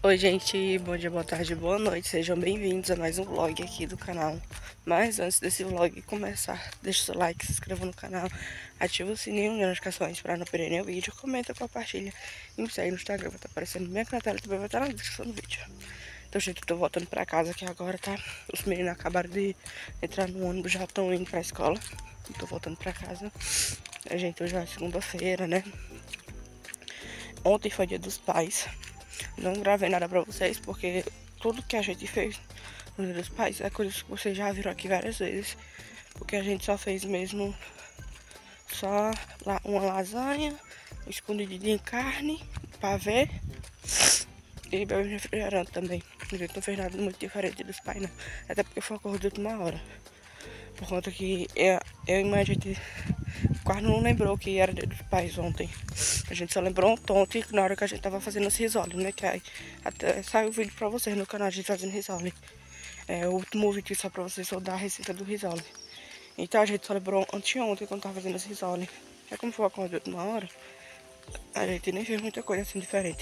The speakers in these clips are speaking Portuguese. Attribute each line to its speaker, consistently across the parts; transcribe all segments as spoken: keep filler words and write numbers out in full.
Speaker 1: Oi gente, bom dia, boa tarde, boa noite, sejam bem-vindos a mais um vlog aqui do canal. Mas antes desse vlog começar, deixa o seu like, se inscreva no canal, ativa o sininho de notificações para não perder nenhum vídeo, comenta, compartilha e me segue no Instagram, vai estar aparecendo bem aqui na tela e também vai estar na descrição do vídeo. Então gente, eu tô voltando pra casa aqui agora, tá? Os meninos acabaram de entrar no ônibus, já estão indo pra escola. Eu tô voltando pra casa. A gente, hoje é segunda-feira, né? Ontem foi dia dos pais. Não gravei nada pra vocês, porque tudo que a gente fez no Dia dos Pais é coisa que vocês já viram aqui várias vezes. Porque a gente só fez mesmo só uma lasanha, escondidinho em carne, pavê e bebê refrigerante também. A gente não fez nada muito diferente dos pais, não. Até porque foi uma coisa de última hora. Por conta que eu, eu e a gente quase não lembrou que era Dia dos Pais ontem. A gente só lembrou ontem na hora que a gente tava fazendo esse risole, né? Que aí até saiu o vídeo pra vocês no canal, a gente fazendo risole. É o último vídeo só pra vocês só dar a receita do risole. Então a gente só lembrou anteontem quando tava fazendo esse risole. É como foi a coisa de última hora, a gente nem fez muita coisa assim diferente.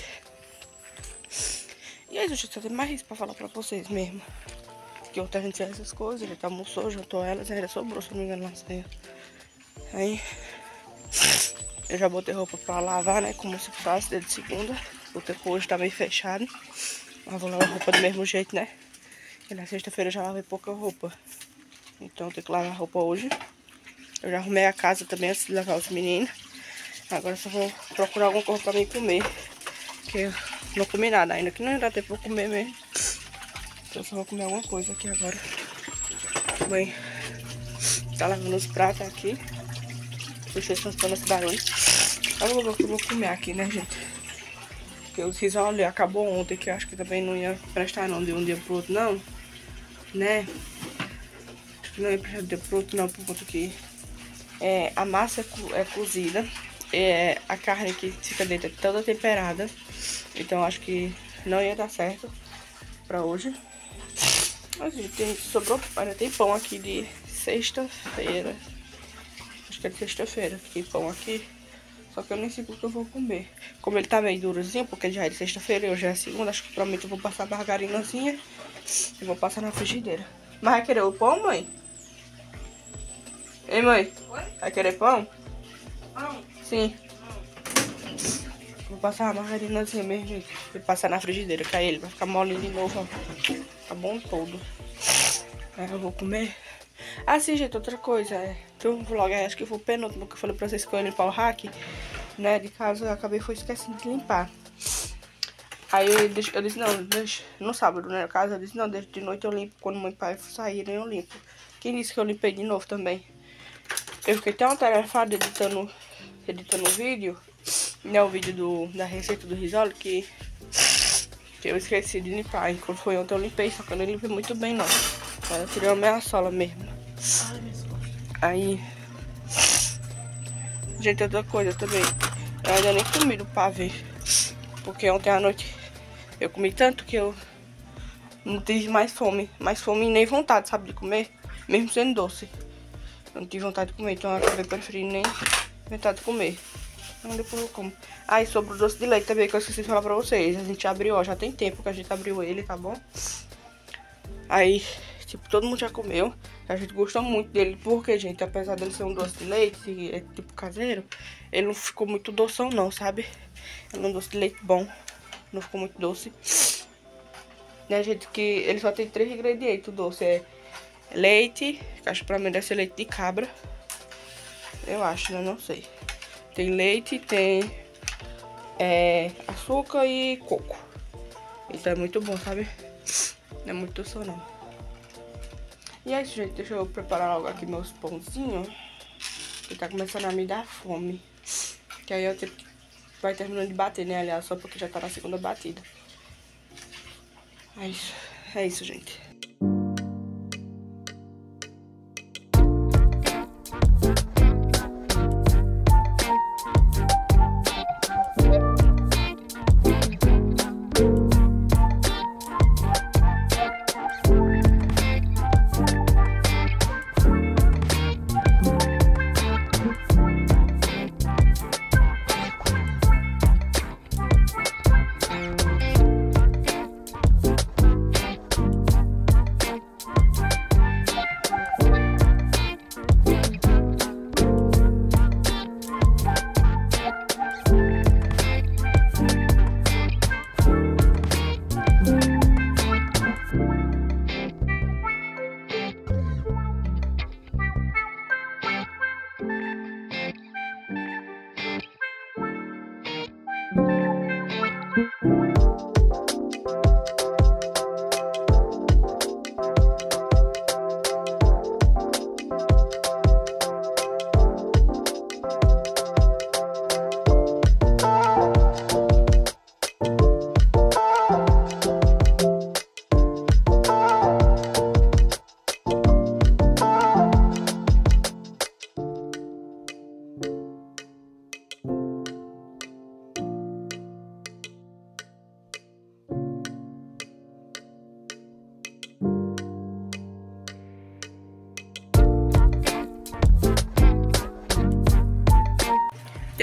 Speaker 1: E aí, gente, só tem mais isso pra falar pra vocês mesmo. Que ontem a gente fez essas coisas, a gente almoçou, juntou elas e ainda sobrou, se não me engano, lasanha. Aí eu já botei roupa pra lavar, né? Como se fosse desde segunda. O tempo hoje tá meio fechado. Mas vou lavar roupa do mesmo jeito, né? E na sexta-feira eu já lavei pouca roupa. Então eu tenho que lavar roupa hoje. Eu já arrumei a casa também antes de levar os meninos. Agora eu só vou procurar alguma coisa pra mim comer. Porque eu não comi nada ainda, que não dá tempo pra comer mesmo. Então eu só vou comer alguma coisa aqui agora. Mãe tá lavando os pratos aqui. Vocês estão escutando esse barulho. Eu vou ver o que eu vou comer aqui, né, gente? Porque os risole acabou ontem, que eu acho que também não ia prestar não de um dia pro outro, não. Né? Acho que não ia prestar de um dia pro outro, não, por conta que é, a massa é, co é cozida. É, a carne que fica dentro é toda temperada. Então acho que não ia dar certo pra hoje. Mas, gente, tem, sobrou, ainda tem pão aqui de sexta-feira. Acho que é de sexta-feira, tem pão aqui. Só que eu nem sei o que eu vou comer. Como ele tá meio durozinho, porque já é de sexta-feira e hoje é segunda, acho que provavelmente eu vou passar margarinazinha e vou passar na frigideira. Mas vai querer o pão, mãe? Ei, mãe? Oi? Vai querer pão? Pão? Sim. Hum. Vou passar a margarinazinha mesmo, gente. Vou passar na frigideira, que aí ele vai ficar molinho de novo, ó. Tá bom todo. Aí eu vou comer. Ah, sim, gente, outra coisa, é, tem um vlog, acho que foi o penúltimo que eu falei pra vocês que eu ia limpar o rack, né, de casa, eu acabei foi esquecendo de limpar. Aí eu, eu disse, não, deixa, no sábado, né, no caso, eu disse, não, deixa de noite eu limpo, quando meu pai sair, eu limpo. Quem disse que eu limpei de novo também? Eu fiquei tão atarefada editando, editando o vídeo, né, o vídeo do, da receita do risole, que, que eu esqueci de limpar. E quando foi ontem eu limpei, só que eu não limpei muito bem, não. Eu tirei a minha sola mesmo. Aí, gente, outra coisa também, eu ainda nem comi do pavê, porque ontem à noite eu comi tanto que eu não tive mais fome, mais fome e nem vontade, sabe, de comer, mesmo sendo doce. Eu não tive vontade de comer, então eu acabei preferindo nem vontade de comer. Então depois eu como. Aí, ah, sobre o doce de leite também, que eu esqueci de falar pra vocês, a gente abriu, ó, já tem tempo que a gente abriu ele, tá bom? Aí, tipo, todo mundo já comeu. A gente gostou muito dele, porque, gente, apesar dele ser um doce de leite, é tipo caseiro, ele não ficou muito doção não, sabe? Ele é um doce de leite bom, não ficou muito doce. Né, gente, que ele só tem três ingredientes, o doce é leite, que acho que pra mim deve ser leite de cabra. Eu acho, né, não sei. Tem leite, tem é, açúcar e coco. Então é muito bom, sabe? Não é muito doce não. E é isso, gente. Deixa eu preparar logo aqui meus pãozinhos. Que tá começando a me dar fome. Que aí eu tenho que... vai terminando de bater, né? Aliás, só porque já tá na segunda batida. É isso. É isso, gente.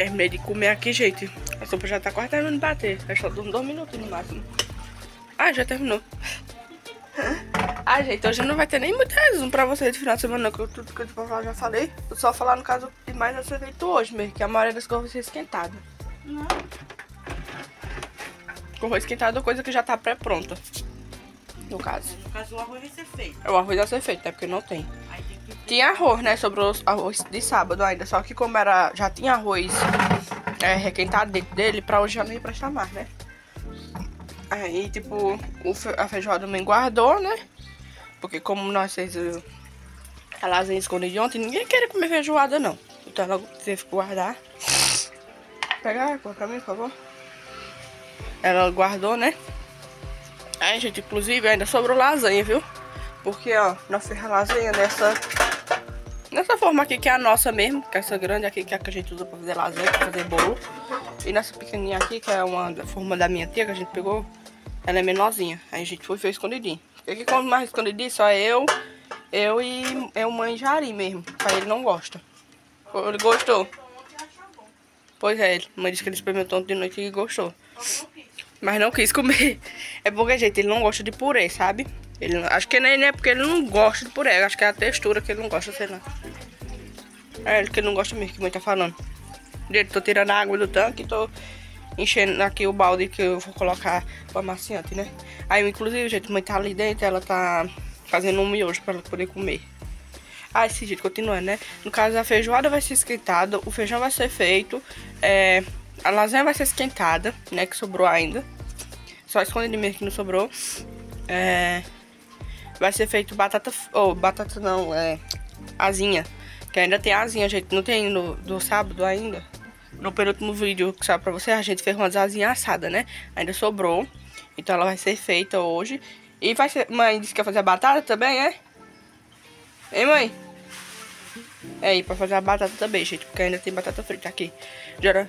Speaker 1: terminei de comer aqui, gente. A sopa já tá quase terminando de bater. É só uns dois minutos no máximo. Ah, já terminou. Ah, gente, hoje não vai ter nem muito resumo pra vocês de final de semana, não. Que eu, tudo que eu falar, já falei. Eu só falar no caso que mais vai ser feito hoje mesmo. Que a maioria das coisas vai ser esquentada. Não. Com arroz esquentado é coisa que já tá pré-pronta. No caso.
Speaker 2: No caso, o arroz vai ser feito.
Speaker 1: O arroz vai ser feito, né? Porque não tem. Aí tem que... Tinha arroz, né? Sobrou arroz de sábado ainda. Só que como era, já tinha arroz é, requentado dentro dele, pra hoje já não ia prestar mais, né? Aí, tipo, o fe a feijoada também guardou, né? Porque como nós fez a lasanha escondida de ontem, ninguém queria comer feijoada, não. Então ela teve que guardar. Pega água pra mim, por favor. Ela guardou, né? Aí, gente, inclusive, ainda sobrou lasanha, viu? Porque, ó, nós fizemos a lasanha nessa... Nessa forma aqui, que é a nossa mesmo. Que é essa grande aqui, que é a que a gente usa pra fazer lasanha, pra fazer bolo. E nessa pequenininha aqui, que é uma da forma da minha tia, que a gente pegou. Ela é menorzinha. Aí a gente foi e fez escondidinho. Porque quando mais escondidinho, só eu, eu e eu, mãe Jari mesmo. Aí ele não gosta. Ele gostou. Pois é, ele. Mãe disse que ele experimentou ontem de noite e gostou. Mas não quis comer. É porque, gente, ele não gosta de purê, sabe? Ele não, acho que nem é porque ele não gosta de purê. Acho que é a textura que ele não gosta, sei lá. É ele que ele não gosta mesmo, que a mãe tá falando. Gente, tô tirando a água do tanque e tô enchendo aqui o balde que eu vou colocar o amaciante, né? Aí, inclusive, gente, a mãe tá ali dentro, ela tá fazendo um miojo pra ela poder comer. Ah, esse jeito, continuando, né? No caso, a feijoada vai ser esquentada, o feijão vai ser feito, é, a lasanha vai ser esquentada, né? Que sobrou ainda. Só escondendo mesmo que não sobrou. É, vai ser feito batata, ou oh, batata não, é asinha. Que ainda tem asinha, gente, não tem no, do sábado ainda. No penúltimo vídeo que saiu pra você, a gente fez umas asinhas assadas, né? Ainda sobrou. Então ela vai ser feita hoje. E vai ser... Mãe disse que ia fazer a batata também, é? Hein, mãe? É aí, pra fazer a batata também, gente. Porque ainda tem batata frita aqui. Geral...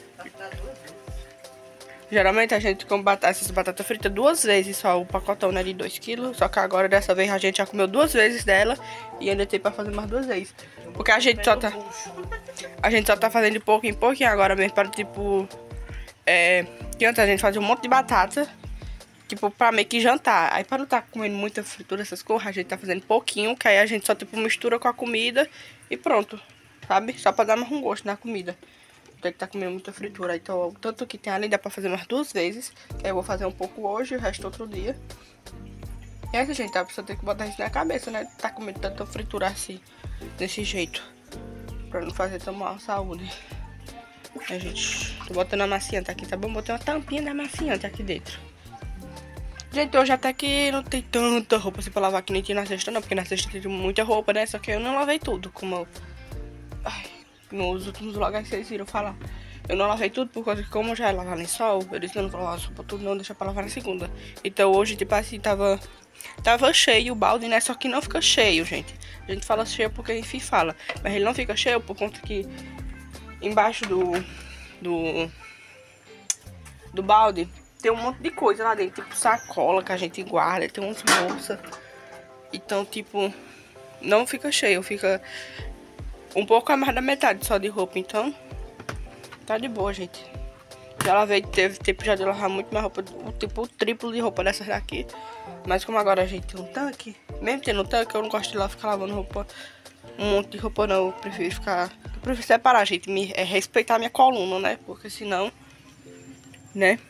Speaker 1: Geralmente a gente come batata, essas batatas fritas duas vezes só. O pacotão, né, de dois quilos. Só que agora, dessa vez, a gente já comeu duas vezes dela. E ainda tem pra fazer mais duas vezes. Porque a gente só tá... A gente só tá fazendo de pouco em pouco. E agora mesmo para, tipo... É... Que antes a gente fazia um monte de batata. Tipo, pra meio que jantar. Aí, pra não tá comendo muita fritura, essas coisas, a gente tá fazendo pouquinho. Que aí a gente só, tipo, mistura com a comida. E pronto. Sabe? Só pra dar mais um gosto na comida. Tem que tá comendo muita fritura. Então, tanto que tem ali, dá pra fazer umas duas vezes. Eu vou fazer um pouco hoje, o resto outro dia. E é isso, gente, tá? Precisa ter que botar isso na cabeça, né? Tá comendo tanta fritura assim, desse jeito. Pra não fazer tão mal à saúde. É, gente, tô botando a maciante aqui, tá bom? Botei uma tampinha da maciante aqui dentro. Gente, hoje até que não tem tanta roupa assim pra lavar que nem tinha na sexta, não. Porque na sexta tem muita roupa, né? Só que eu não lavei tudo, como eu... Ai... Nos últimos lugares que vocês viram falar. Eu não lavei tudo, por causa que como eu já ia lavar lençol, eu disse que eu não vou lavar roupa tudo, não, deixa pra lavar na segunda. Então hoje, tipo assim, tava... Tava cheio o balde, né? Só que não fica cheio, gente. A gente fala cheio porque enfim fala. Mas ele não fica cheio por conta que embaixo do... Do... Do balde tem um monte de coisa lá dentro. Tipo sacola que a gente guarda, tem uns bolsas. Então, tipo... Não fica cheio, fica... Um pouco a mais da metade só de roupa, então tá de boa, gente. Já lavei, teve tempo já de lavar muito mais roupa, tipo o triplo de roupa dessas daqui. Mas como agora a gente tem um tanque, mesmo tendo um tanque, eu não gosto de lá ficar lavando roupa, um monte de roupa não. Eu prefiro ficar, eu prefiro separar, gente, me, é, respeitar a minha coluna, né? Porque senão, né?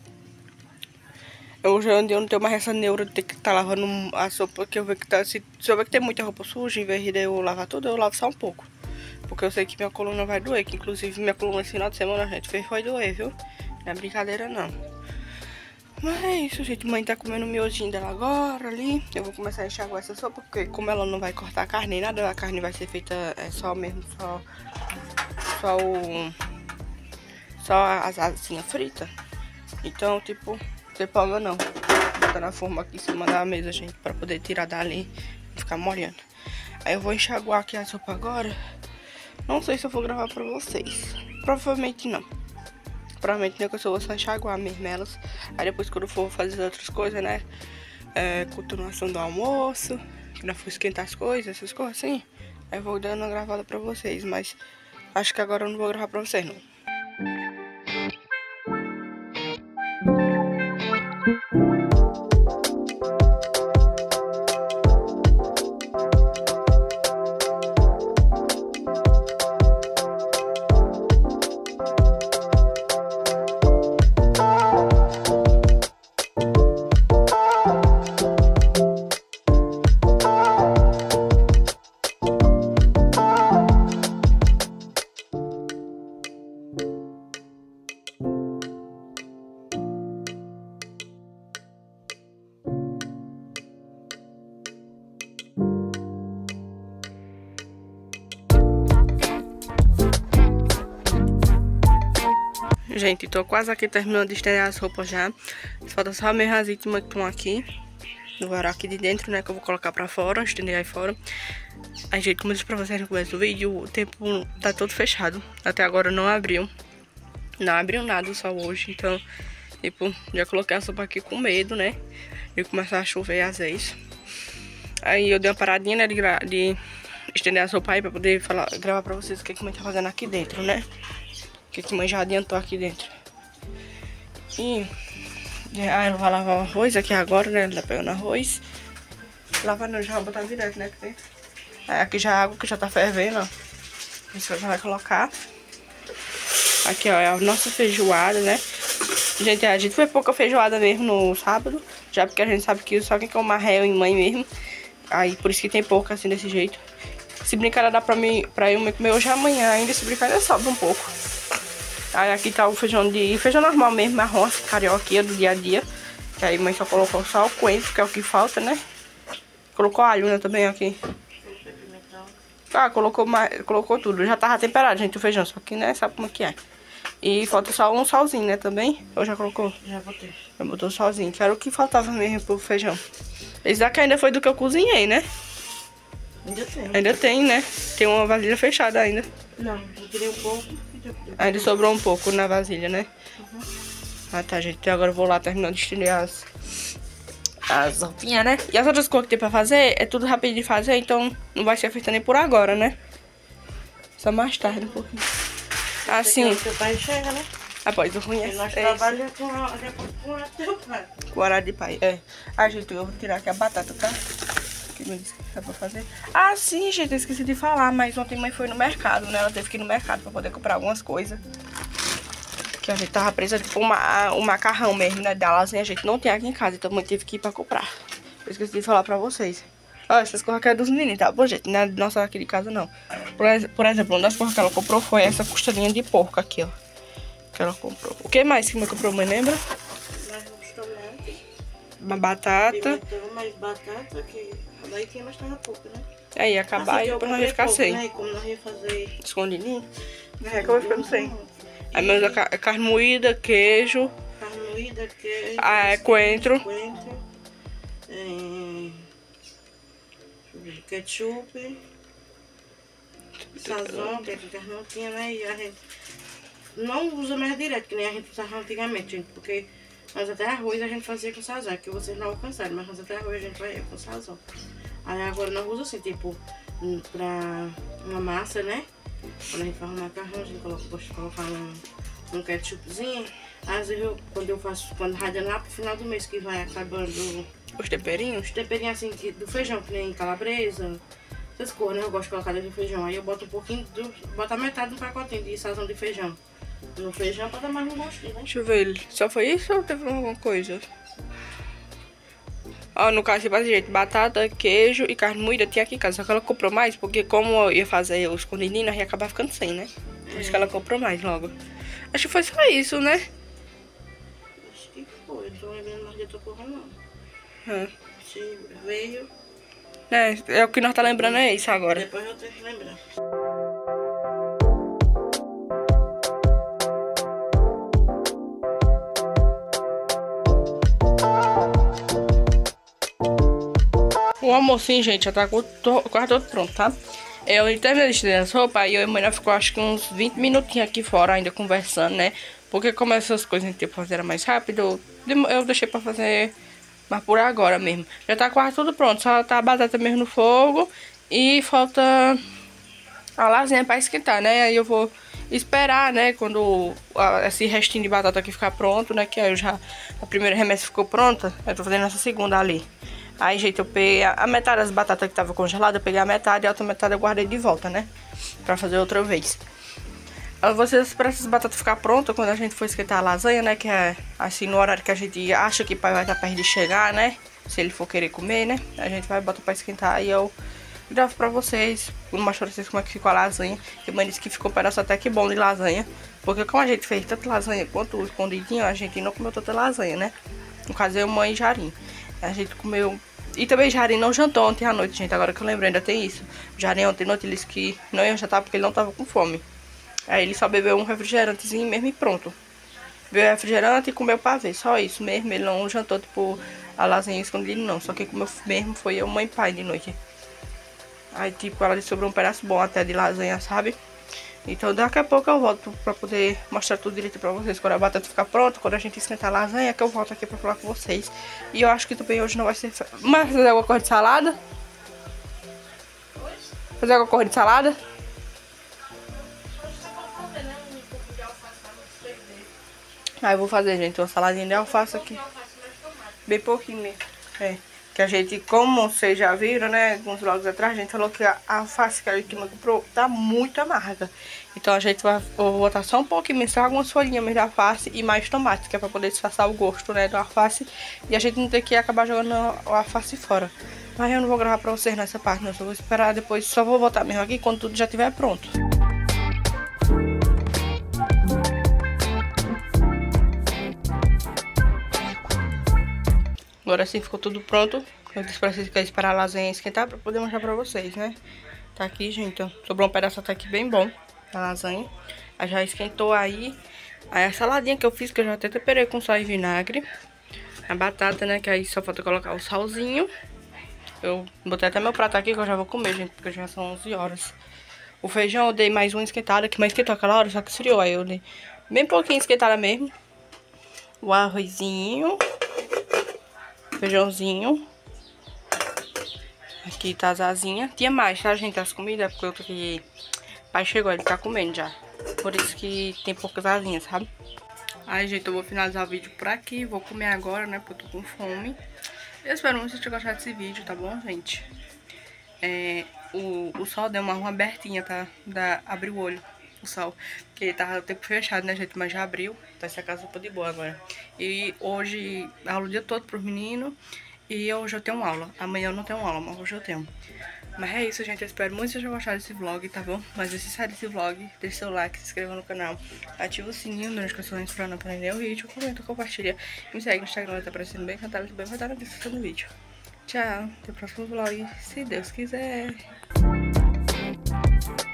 Speaker 1: Hoje eu não tenho mais essa neura de ter que estar tá lavando a sopa, porque eu vejo que tá, se, se eu ver que tem muita roupa suja, em vez de eu lavar tudo, eu lavo só um pouco. Porque eu sei que minha coluna vai doer, que inclusive minha coluna esse final de semana a gente fez foi doer, viu? Não é brincadeira não. Mas é isso, gente. Mãe tá comendo o miojinho dela agora ali. Eu vou começar a enxaguar essa sopa, porque como ela não vai cortar a carne nem nada, a carne vai ser feita é, só mesmo, só... Só o... Só as asinhas fritas. Então, tipo... Não tem problema não. Vou botar na forma aqui em cima da mesa, gente, pra poder tirar dali e ficar molhando. Aí eu vou enxaguar aqui a sopa agora. Não sei se eu vou gravar pra vocês. Provavelmente não. Provavelmente não, que eu só vou só enxaguar mesmo elas. Aí depois quando eu for fazer outras coisas, né? É, continuação do almoço. Quando eu for esquentar as coisas, essas coisas assim. Aí eu vou dando uma gravada pra vocês. Mas acho que agora eu não vou gravar pra vocês não. Gente, tô quase aqui terminando de estender as roupas já. Falta só mesmo as íntimas que estão aqui. No varal aqui de dentro, né? Que eu vou colocar pra fora, estender aí fora. Aí, gente, como eu disse pra vocês no começo do vídeo, o tempo tá todo fechado. Até agora não abriu. Não abriu nada só hoje. Então, tipo, já coloquei a roupa aqui com medo, né? De começar a chover às vezes. Aí eu dei uma paradinha, né? De, de estender as roupas aí pra poder falar, gravar pra vocês o que a mãe tá fazendo aqui dentro, né? O que a mãe já adiantou aqui dentro. E ah, ela vai lavar o arroz aqui agora, né? Ela tá pegando arroz. Lavar não, já vai botar direto, né? Aí aqui já a água que já tá fervendo, ó. Isso já vai colocar. Aqui, ó, é a nossa feijoada, né? Gente, a gente foi pouca feijoada mesmo no sábado. Já porque a gente sabe que só quem come marré em mãe mesmo. Aí por isso que tem pouco assim desse jeito. Se brincar dá pra, mim, pra eu comer hoje e amanhã ainda. Se brincar ainda sobra um pouco. Aí aqui tá o feijão de... Feijão normal mesmo, marrom, assim, carioquinha do dia a dia. Que aí a mãe só colocou só o coentro, que é o que falta, né? Colocou alho, né, também aqui. Ah, colocou, mais, colocou tudo. Já tava temperado, gente, o feijão. Só que, né, sabe como é que é. E falta só um salzinho, né, também. Ou já colocou? Já botei. Já botou o salzinho, que era o que faltava mesmo pro feijão. Esse daqui ainda foi do que eu cozinhei, né? Ainda tem. Ainda tem, né? Tem uma vasilha fechada ainda. Não, eu tirei um pouco. Ainda sobrou um pouco na vasilha, né? Uhum. Ah, tá, gente. Então agora eu vou lá terminando de estender as, as roupinhas, né? E as outras coisas que tem pra fazer, é tudo rápido de fazer, então não vai ser feita nem por agora, né? Só mais tarde um pouquinho. Assim. Seu pai chega, né? Após o ruim é. Nós trabalhamos com o teu pai. Com o horário de pai, é. Ah, gente, eu vou tirar aqui a batata, tá? Que me disse que dá pra fazer. Ah, sim, gente, eu esqueci de falar, mas ontem mãe foi no mercado, né? Ela teve que ir no mercado pra poder comprar algumas coisas. Que a gente tava presa, tipo, uma, um macarrão mesmo, né? Da lasanha a gente não tem aqui em casa, então mãe teve que ir pra comprar. Eu esqueci de falar pra vocês. Ó, essas coisas aqui é dos meninos, tá bom, gente? Não é nossa aqui de casa, não. Por, por exemplo, uma das coisas que ela comprou foi essa costelinha de porco aqui, ó. Que ela comprou. O que mais que mãe comprou, mãe lembra? Mais uns tomates. Uma batata. Pimentão, mais batata, que daí tinha, mas tava pouco, né? Aí ia acabar assim, e depois nós ia ficar pouco, sem. Né? Como nós ia fazer... Escondidinho? É, que eu vou ficando sem. Aí meus é carne moída, queijo. Carne moída, queijo. Ah, é coentro. Coentro. É... Ketchup. Sazon, que a gente não tinha, né? E a gente não usa mais direto, que nem a gente usava antigamente, gente. Porque nós até arroz a gente fazia com sazon, que vocês não alcançaram, mas nós até arroz a gente vai com sazon. Aí agora nós usamos assim, tipo, pra uma massa, né? Quando a gente faz um macarrão, a gente coloca, gosta de colocar um, um ketchupzinho. Às vezes eu, quando eu faço, quando radia lá pro final do mês que vai acabando os temperinhos, os temperinhos assim que, do feijão, que nem calabresa, essas coisas, né? Eu gosto de colocar dentro do feijão. Aí eu boto um pouquinho, do, boto a metade de um pacotinho de sazão de feijão no feijão pra dar mais um gostinho, né? Deixa eu ver, só foi isso ou teve alguma coisa? Ó, no caso, tipo assim, gente, batata, queijo e carne moída tinha aqui em casa. Só que ela comprou mais, porque como eu ia fazer os escondidinhos, nós ia acabar ficando sem, né? Por isso que ela comprou mais logo. Acho que foi só isso, né? Acho que foi, não tô lembrando mais de outra porra, não. Hum. Se veio... É, é o que nós tá lembrando é isso agora. Depois eu tenho que lembrar. O almocinho, gente, já tá quase todo pronto, tá? Eu terminei de estender as roupas e eu e a mãe ficou acho que uns vinte minutinhos aqui fora ainda conversando, né? Porque como essas coisas a gente tem que fazer mais rápido, eu deixei pra fazer mais por agora mesmo. Já tá quase tudo pronto, só tá a batata mesmo no fogo e falta a lasanha pra esquentar, né? Aí eu vou esperar, né, quando a, esse restinho de batata aqui ficar pronto, né, que aí eu já, a primeira remessa ficou pronta, eu tô fazendo essa segunda ali. Aí, gente, eu peguei a, a metade das batatas que tava congelada, eu peguei a metade e a outra metade eu guardei de volta, né, pra fazer outra vez. Vocês, para essas batatas ficar prontas, quando a gente for esquentar a lasanha, né, que é assim, no horário que a gente acha que o pai vai estar perto de chegar, né, se ele for querer comer, né, a gente vai botar pra esquentar e eu gravo pra vocês, mostro pra vocês como é que ficou a lasanha. E mãe disse que ficou um pedaço até que bom de lasanha, porque como a gente fez tanto lasanha quanto escondidinho, a gente não comeu tanta lasanha, né, no caso eu, mãe e Jarim. A gente comeu, e também Jarim não jantou ontem à noite, gente, agora que eu lembro, ainda tem isso. Jarim ontem à noite ele disse que não ia jantar porque ele não tava com fome. Aí ele só bebeu um refrigerantezinho mesmo e pronto. Bebeu refrigerante e comeu pavê, só isso mesmo. Ele não jantou, tipo, a lasanha escondida não. Só que comeu mesmo foi eu, mãe e pai de noite. Aí, tipo, ela disse sobrou um pedaço bom até de lasanha, sabe? Então daqui a pouco eu volto pra poder mostrar tudo direito pra vocês. Quando a batata ficar pronta, quando a gente esquentar a lasanha, que eu volto aqui pra falar com vocês. E eu acho que também hoje não vai ser... Mas fazer alguma coisa de salada? Fazer alguma coisa de salada? Aí eu vou fazer, gente, uma saladinha de alface aqui. Bem pouquinho mesmo. É. Que a gente, como vocês já viram, né, alguns vlogs atrás, a gente falou que a alface que a gente comprou tá muito amarga. Então a gente vai vou botar só um pouquinho, só algumas folhinhas de alface e mais tomate, que é pra poder disfarçar o gosto, né, do alface. E a gente não ter que acabar jogando o alface fora. Mas eu não vou gravar pra vocês nessa parte, não. Só vou esperar depois, só vou botar mesmo aqui quando tudo já estiver pronto. Agora sim ficou tudo pronto. Eu disse pra vocês que eu ia esperar a lasanha esquentar pra poder mostrar pra vocês, né? Tá aqui, gente, ó. Sobrou um pedaço até aqui bem bom da lasanha. Aí já esquentou aí. Aí a saladinha que eu fiz, que eu já até temperei com sal e vinagre. A batata, né, que aí só falta colocar o salzinho. Eu botei até meu prato aqui que eu já vou comer, gente, porque já são onze horas. O feijão eu dei mais uma esquentada, que mais esquentou aquela hora, só que esfriou. Aí eu dei bem pouquinho esquentada mesmo. O arrozinho. Feijãozinho. Aqui tá as asinhas. Tinha mais, tá, gente? As comidas, porque eu tô aqui... O pai chegou, ele tá comendo já. Por isso que tem poucas asinhas, sabe? Aí, gente, eu vou finalizar o vídeo por aqui. Vou comer agora, né? Porque eu tô com fome. Eu espero muito que vocês tenham gostado desse vídeo, tá bom, gente? É, o, o sol deu uma rua abertinha, tá? Da, abriu o olho. O sol, porque tava o tempo fechado, né, gente, mas já abriu, então essa casa tá de boa agora. E hoje, aula o dia todo pros meninos, e hoje eu tenho aula. Amanhã eu não tenho aula, mas hoje eu tenho. Mas é isso, gente, eu espero muito que vocês tenham gostado desse vlog, tá bom? Mas se sair desse vlog, deixe seu like, se inscreva no canal, ativa o sininho, das notificações pra não perder o vídeo, comenta, compartilha, me segue no Instagram, tá aparecendo bem, cantar bem, vai estar na descrição do vídeo. Tchau, até o próximo vlog, se Deus quiser.